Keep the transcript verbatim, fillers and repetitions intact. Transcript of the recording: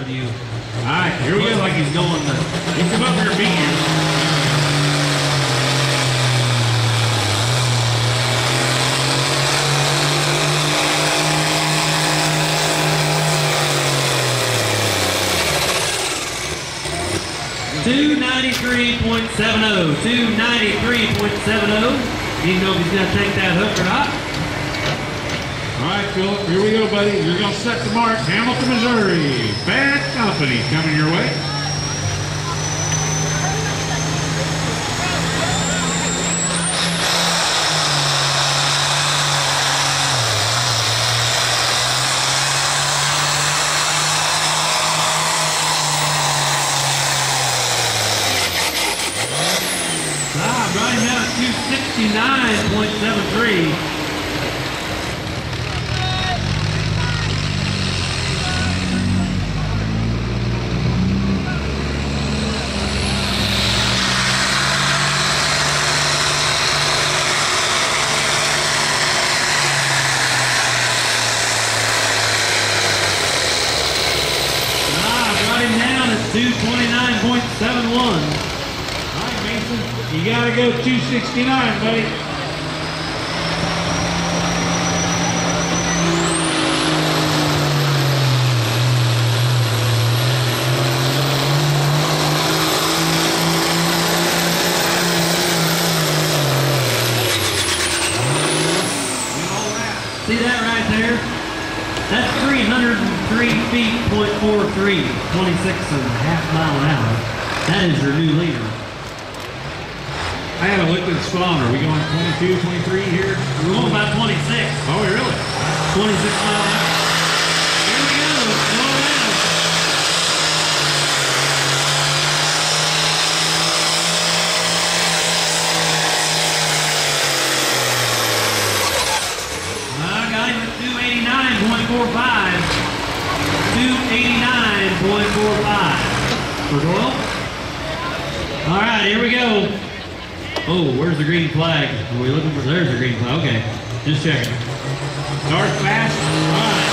with you. All right, here we go. Looks like he's going to. He'll come up here and beat you. two ninety-three point seven oh, two ninety-three point seven oh. You know if he's going to take that hook or not. All right, Philip, here we go, buddy. You're going to set the mark. Hamilton, Missouri. Bad Company coming your way. Right now at two sixty-nine point seven three. Ah, got him down at two twenty-nine point seven one. You gotta go two sixty-nine, buddy. See that right there? That's three hundred three feet, point four three, twenty-six and a half mile an hour. That is your new leader. I haven't looked at the speedometer. Are we going twenty-two, twenty-three here? We're going about twenty-six. Oh, really? twenty-six mile an hour. Here we go. Slow down. I got him at two eighty-nine point four five. two eighty-nine point four five. For Doyle. All right, here we go. Oh, where's the green flag? Are we looking for? There's the green flag. Okay, just checking. Start fast. All right.